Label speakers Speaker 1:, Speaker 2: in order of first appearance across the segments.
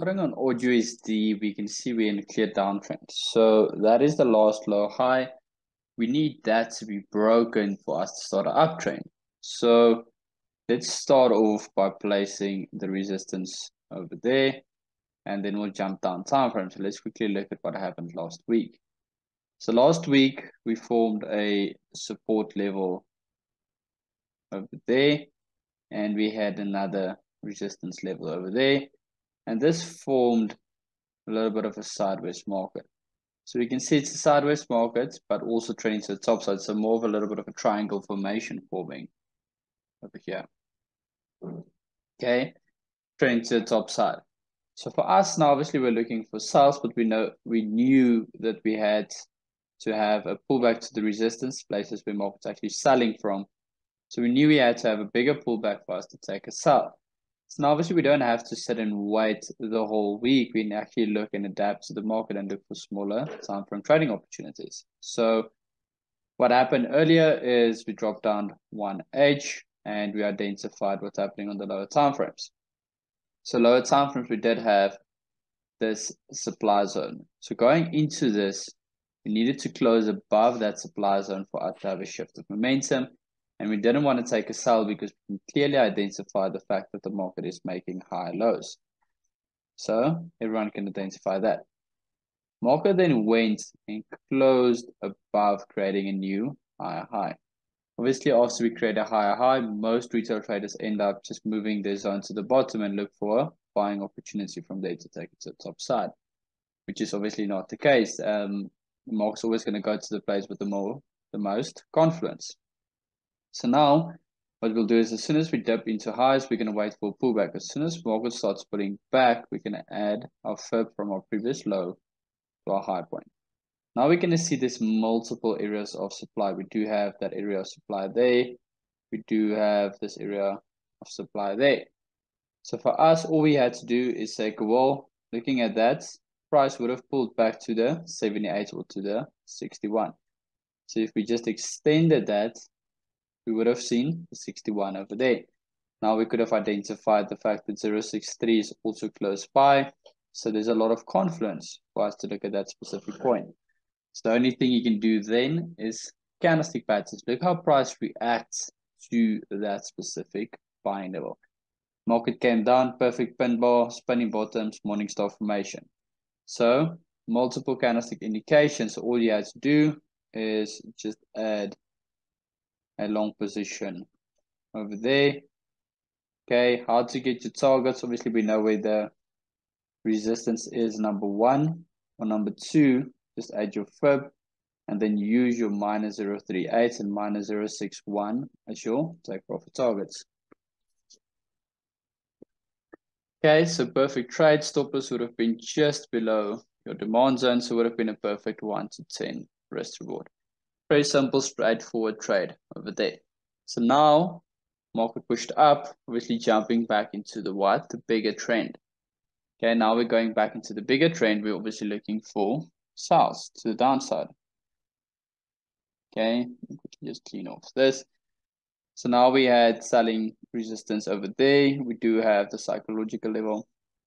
Speaker 1: recording on AUDUSD, we can see we're in a clear downtrend. So that is the last low high. We need that to be broken for us to start an uptrend. So let's start off by placing the resistance over there, and then we'll jump down time frame. So let's quickly look at what happened last week. So last week we formed a support level over there, and we had another resistance level over there, and this formed a little bit of a sideways market. So we can see it's a sideways market, but also trending to the top side. So more of a little bit of a triangle formation forming over here. Okay, trending to the top side. So for us now, obviously we're looking for sales, but we knew that we had to have a pullback to the resistance places where market's actually selling from. So we knew we had to have a bigger pullback for us to take a sell. So now obviously we don't have to sit and wait the whole week. We can actually look and adapt to the market and look for smaller time frame trading opportunities. So what happened earlier is we dropped down 1H and we identified what's happening on the lower time frames. So lower time frames, we did have this supply zone. So going into this, we needed to close above that supply zone for us to have a shift of momentum. And we didn't want to take a sell because we can clearly identify the fact that the market is making high lows. So everyone can identify that. Market then went and closed above, creating a new higher high. Obviously, after we create a higher high, most retail traders end up just moving their zone to the bottom and look for a buying opportunity from there to take it to the top side, which is obviously not the case. The market's always going to go to the place with the most confluence. So now what we'll do is as soon as we dip into highs, we're going to wait for a pullback. As soon as market starts pulling back, we're going to add our fib from our previous low to our high point. Now we're going to see this multiple areas of supply. We do have that area of supply there. We do have this area of supply there. So for us, all we had to do is say, well, looking at that, price would have pulled back to the 78 or to the 61. So if we just extended that, we would have seen the 61 over there. Now we could have identified the fact that 063 is also close by. So there's a lot of confluence for us to look at that specific point. So the only thing you can do then is candlestick patterns. Look how price reacts to that specific buying level. Market came down, perfect pin bar, spinning bottoms, morning star formation. So multiple candlestick indications. All you have to do is just add a long position over there. Okay, how to get your targets? Obviously, we know where the resistance is, number 1 or number 2. Just add your fib and then use your -038 and -061 as your take profit targets. Okay, so perfect trade stoppers would have been just below your demand zone, so would have been a perfect 1 to 10 risk reward. Very simple, straightforward trade over there. So now market pushed up, obviously jumping back into the what? The bigger trend. Okay, now we're going back into the bigger trend. We're obviously looking for sales to the downside. Okay, just clean off this. So now we had selling resistance over there. We do have the psychological level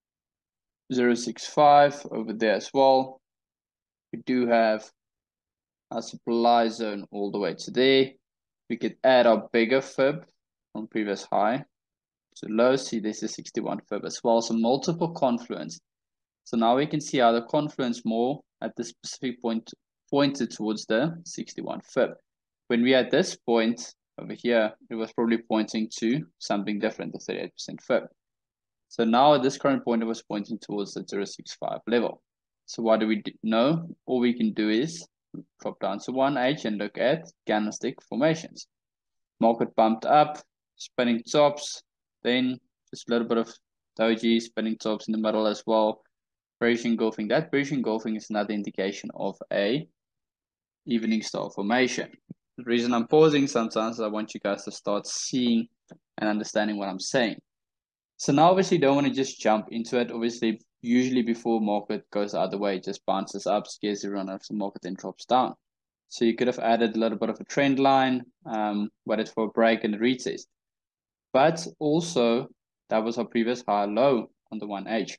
Speaker 1: 065 over there as well. We do have our supply zone all the way to there. We could add our bigger fib from previous high to low. See, this is 61 fib as well. So multiple confluence. So now we can see how the confluence more at this specific point pointed towards the 61 fib. When we at this point over here, it was probably pointing to something different, the 38% fib. So now at this current point, it was pointing towards the 065 level. So what do we know? All we can do is drop down to 1H and look at candlestick formations. Market bumped up, spinning tops, then just a little bit of doji, spinning tops in the middle as well. Bearish engulfing. That bearish engulfing is another indication of a evening star formation. The reason I'm pausing sometimes is I want you guys to start seeing and understanding what I'm saying. So now obviously you don't want to just jump into it. Obviously, usually before market goes the other way, it just bounces up, scares everyone off the market, then drops down. So you could have added a little bit of a trend line, waited for a break and a retest. But also, that was our previous high low on the 1H.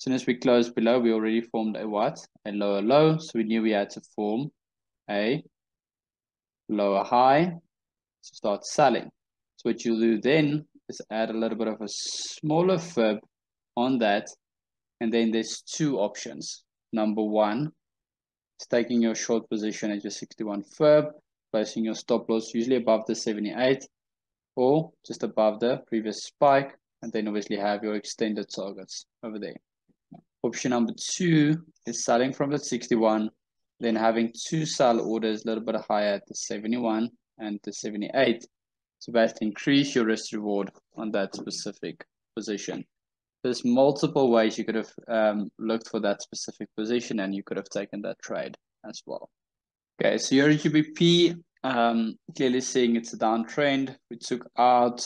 Speaker 1: soon as we close below, we already formed a what? A lower low. So we knew we had to form a lower high to start selling. So what you'll do then is add a little bit of a smaller fib on that. And then there's two options. Number one is taking your short position at your 61 fib, placing your stop loss usually above the 78 or just above the previous spike, and then obviously have your extended targets over there. Option number two is selling from the 61, then having two sell orders a little bit higher at the 71 and the 78. So basically increase your risk reward on that specific position. There's multiple ways you could have looked for that specific position, and you could have taken that trade as well. Okay, so your GBP, clearly seeing it's a downtrend. We took out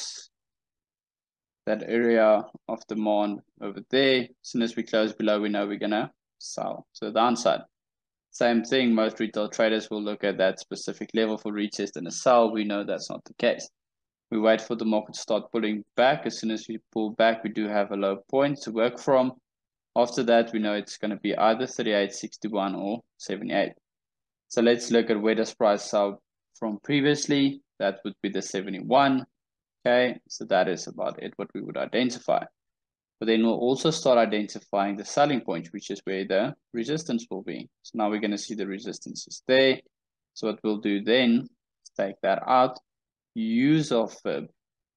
Speaker 1: that area of demand over there. As soon as we close below, we know we're gonna sell to the downside. Same thing, most retail traders will look at that specific level for retest and a sell. We know that's not the case. We wait for the market to start pulling back. As soon as we pull back, we do have a low point to work from. After that, we know it's going to be either 38, 61 or 78. So let's look at where does price sell from previously. That would be the 71. Okay, so that is about it, what we would identify. But then we'll also start identifying the selling point, which is where the resistance will be. So now we're going to see the resistance is there. So what we'll do then is take that out, use our fib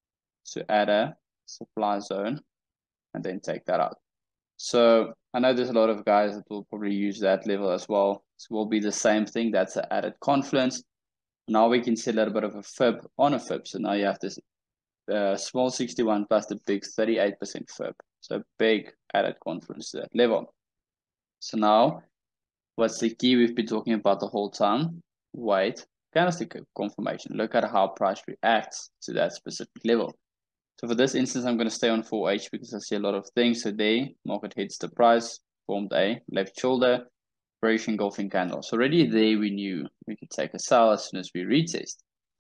Speaker 1: to add a supply zone, and then take that out. So I know there's a lot of guys that will probably use that level as well. So it will be the same thing. That's an added confluence. Now we can see a little bit of a fib on a fib. So now you have this small 61 plus the big 38% fib. So big added confluence to that level. So now what's the key we've been talking about the whole time? Wait, candlestick confirmation. Look at how price reacts to that specific level. So for this instance, I'm going to stay on 4H because I see a lot of things. So there, market hits the price, formed a left shoulder, bearish engulfing candle. So already there, we knew we could take a sell as soon as we retest.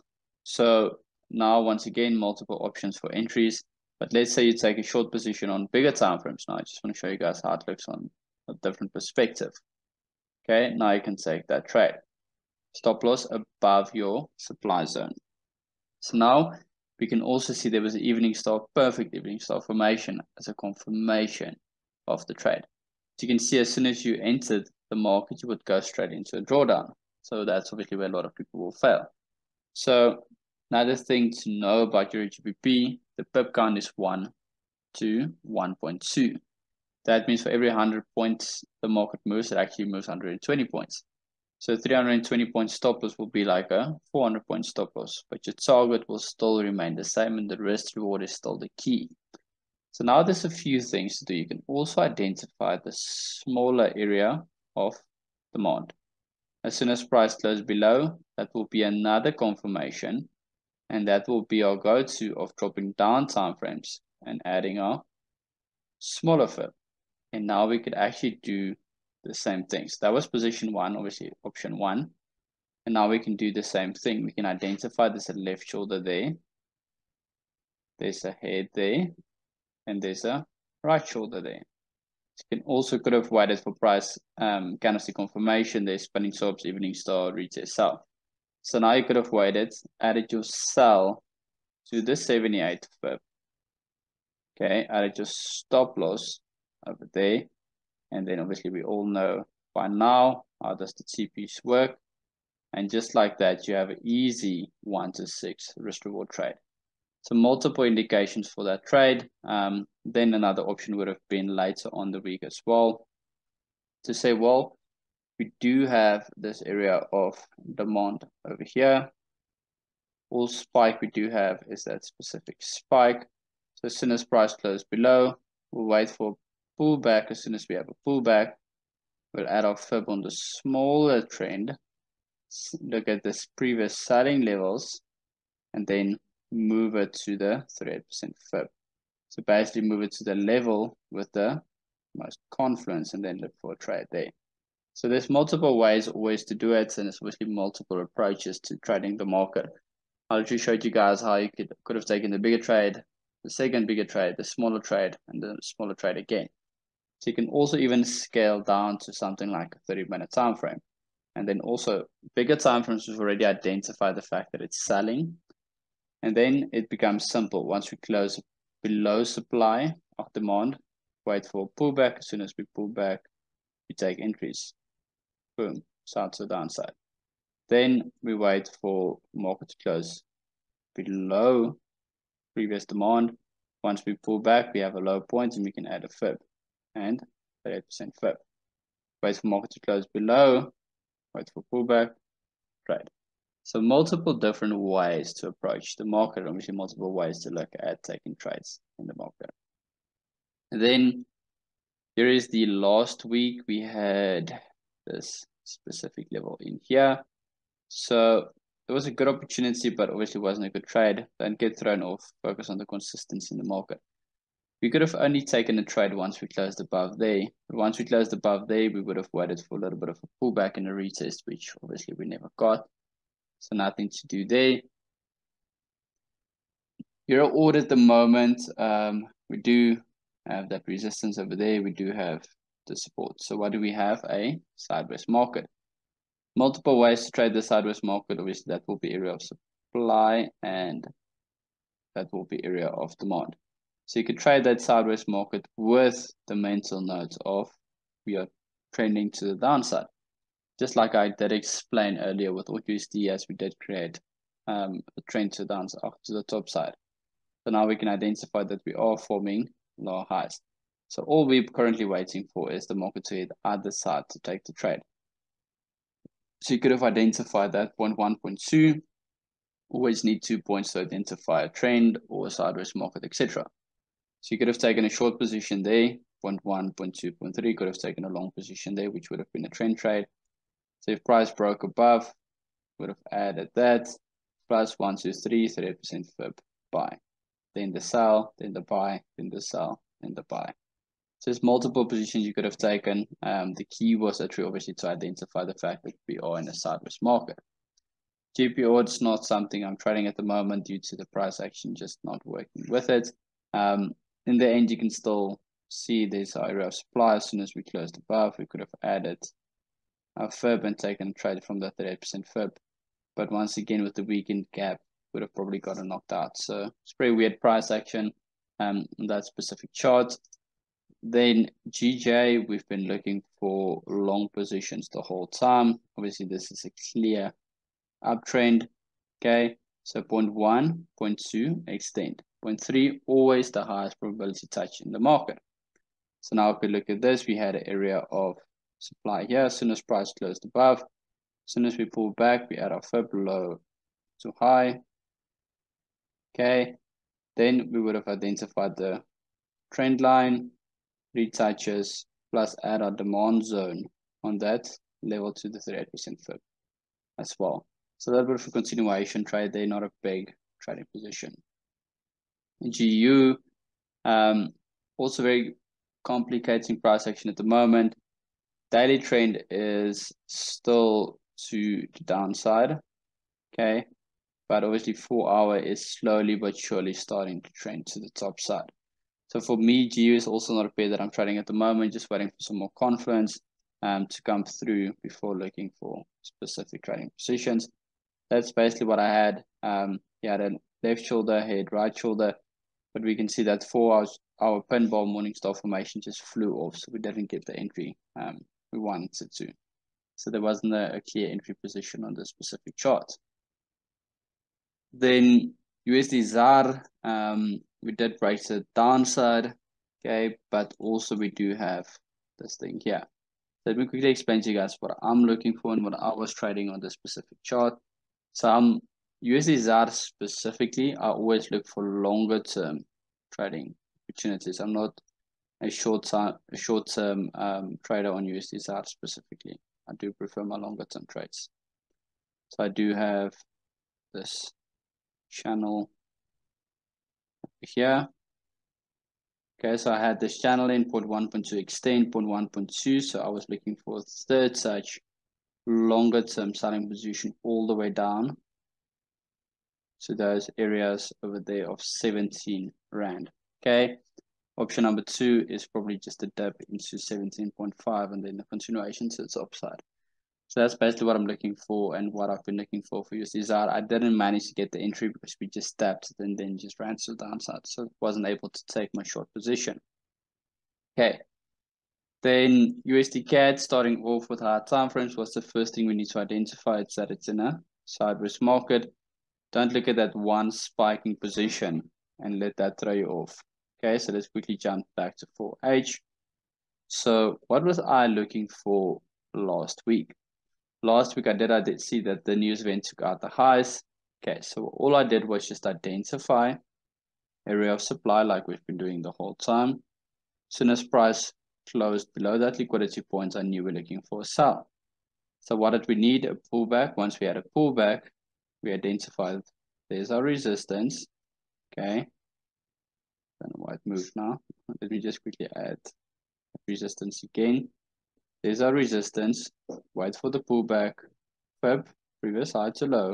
Speaker 1: So now, once again, multiple options for entries. But let's say you take a short position on bigger time frames. Now, I just want to show you guys how it looks on a different perspective. Okay, now you can take that trade. Stop loss above your supply zone. So now we can also see there was an evening star, perfect evening star formation as a confirmation of the trade. So you can see as soon as you entered the market, you would go straight into a drawdown. So that's obviously where a lot of people will fail. So another thing to know about your GBP, the pip count is 1 to 1.2. That means for every 100 points the market moves, it actually moves 120 points. So 320 point stop loss will be like a 400 point stop loss, but your target will still remain the same and the risk reward is still the key. So now there's a few things to do. You can also identify the smaller area of demand. As soon as price closes below, that will be another confirmation, and that will be our go-to of dropping down time frames and adding our smaller fib. And now we could actually do the same things. That was position one, obviously option one. And now we can do the same thing. We can identify there's a left shoulder there. There's a head there. And there's a right shoulder there. You can also could have waited for price candlestick confirmation. There's spinning tops, evening star, retest sell. So now you could have waited, added your sell to the 78 fib. Okay, added your stop loss over there. And then obviously we all know by now how does the TPs work. And just like that, you have an easy 1 to 6 risk reward trade. So multiple indications for that trade. Then another option would have been later on the week as well to say, well, we do have this area of demand over here. All spike we do have is that specific spike. So as soon as price closes below, we'll wait for pullback. As soon as we have a pullback, we'll add our fib on the smaller trend. Look at this previous selling levels and then move it to the 38% fib. So basically move it to the level with the most confluence and then look for a trade there. So there's multiple ways always to do it, and there's obviously multiple approaches to trading the market. I literally showed you guys how you could have taken the bigger trade, the second bigger trade, the smaller trade, and the smaller trade again. So you can also even scale down to something like a 30-minute time frame. And then also bigger time frames, we've already identified the fact that it's selling. And then it becomes simple. Once we close below supply of demand, wait for a pullback. As soon as we pull back, we take entries. Boom, side to the downside. Then we wait for market to close below previous demand. Once we pull back, we have a low point and we can add a fib and 38% fib. Wait for market to close below, wait for pullback, trade. So multiple different ways to approach the market, obviously multiple ways to look at taking trades in the market. And then here is the last week we had this specific level in here. So it was a good opportunity, but obviously wasn't a good trade. Don't get thrown off, focus on the consistency in the market. We could have only taken a trade once we closed above there. But once we closed above there, we would have waited for a little bit of a pullback and a retest, which obviously we never got. So nothing to do there. Euro order at the moment, we do have that resistance over there. We do have the support. So what do we have? A sideways market. Multiple ways to trade the sideways market. Obviously, that will be area of supply and that will be area of demand. So you could trade that sideways market with the mental note of we are trending to the downside. Just like I did explain earlier with USD, as we did create a trend to the downside, to the top side. So now we can identify that we are forming lower highs. So all we're currently waiting for is the market to hit either side to take the trade. So you could have identified that point 1, point 2. Always need 2 points to identify a trend or a sideways market, etc. So you could have taken a short position there, point 1, point 2, point 3. Could have taken a long position there, which would have been a trend trade. So if price broke above, would have added that, plus 1, 2, 3, 30% fib buy. Then the sell, then the buy, then the sell, then the buy. So there's multiple positions you could have taken. The key was actually obviously to identify the fact that we are in a sideways market. GPO is not something I'm trading at the moment due to the price action just not working with it. In the end, you can still see there's an area of supply. As soon as we closed above, we could have added a fib and taken a trade from the 38% fib. But once again, with the weekend gap, would have probably gotten knocked out. So it's pretty weird price action on that specific chart. Then GJ, we've been looking for long positions the whole time. Obviously, this is a clear uptrend. Okay, so point 1, point 2, extend. Point 3, always the highest probability touch in the market. So now if we look at this, we had an area of supply here. As soon as price closed above, as soon as we pull back, we add our fib low to high. Okay, then we would have identified the trend line, retouches, plus add our demand zone on that level to the 38% fib as well. So that would be a continuation trade. They're not a big trading position. GU, also very complicating price action at the moment. Daily trend is still to the downside. Okay, but obviously 4 hour is slowly but surely starting to trend to the top side. So for me, GU is also not a pair that I'm trading at the moment, just waiting for some more confluence to come through before looking for specific trading positions. That's basically what I had. He had a left shoulder, head, right shoulder, but we can see that 4 hours, our pinball Morningstar formation just flew off, so we didn't get the entry we wanted to. So there wasn't a clear entry position on this specific chart. Then USD ZAR, we did break the downside, okay, but also we do have this thing here. So let me quickly explain to you guys what I'm looking for and what I was trading on this specific chart. So USD ZAR specifically, I always look for longer term trading opportunities. I'm not a short term trader on USD ZAR specifically. I do prefer my longer term trades. So I do have this channel here. Okay, so I had this channel in point 1.2 extend, point 1.2. So I was looking for a third such longer term selling position all the way down to those areas over there of 17 Rand. Okay, Option number 2 is probably just a dip into 17.5 and then the continuation to its upside. So that's basically what I'm looking for and what I've been looking for USD. I didn't manage to get the entry because we just tapped and then just ran to the downside. So wasn't able to take my short position. Okay. Then USD CAD, starting off with higher time frames, what's the first thing we need to identify? It's that it's in a sideways market. Don't look at that one spiking position and let that throw you off. Okay, so let's quickly jump back to 4H. So what was I looking for last week? Last week I did see that the news event took out the highs. Okay, so all I did was just identify area of supply like we've been doing the whole time. As soon as price closed below that liquidity point, I knew we're looking for a sell. So what did we need? A pullback. Once we had a pullback, we identified there's our resistance. Okay. Don't know why it moved now. Let me just quickly add resistance again. There's our resistance. Wait for the pullback. Fib, previous high to low.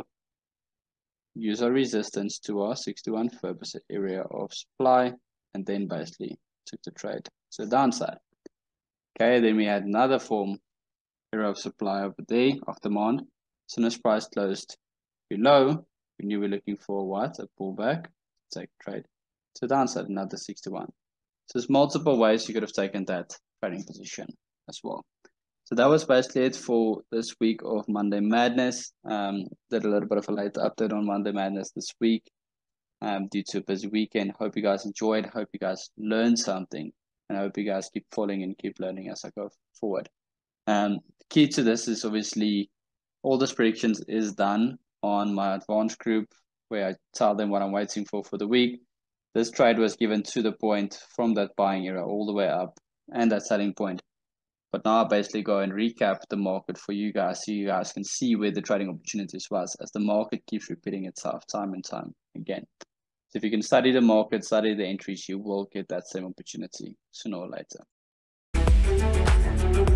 Speaker 1: Use our resistance to our 61 Fib as an area of supply, and then basically took the trade to the downside. Okay, then we had another form area of supply over there of demand. As soon as price closed below, we knew we're looking for what? A pullback. Take a trade to the downside, another 61. So there's multiple ways you could have taken that trading position as well. So that was basically it for this week of Monday Madness. Did a little bit of a late update on Monday Madness this week due to a busy weekend. Hope you guys enjoyed. Hope you guys learned something. And I hope you guys keep following and keep learning as I go forward. The key to this is obviously all this predictions is done on my advanced group where I tell them what I'm waiting for the week. This trade was given to the point from that buying area all the way up and that selling point. But now I basically go and recap the market for you guys so you guys can see where the trading opportunities was as the market keeps repeating itself time and time again. So if you can study the market, study the entries, you will get that same opportunity sooner or later.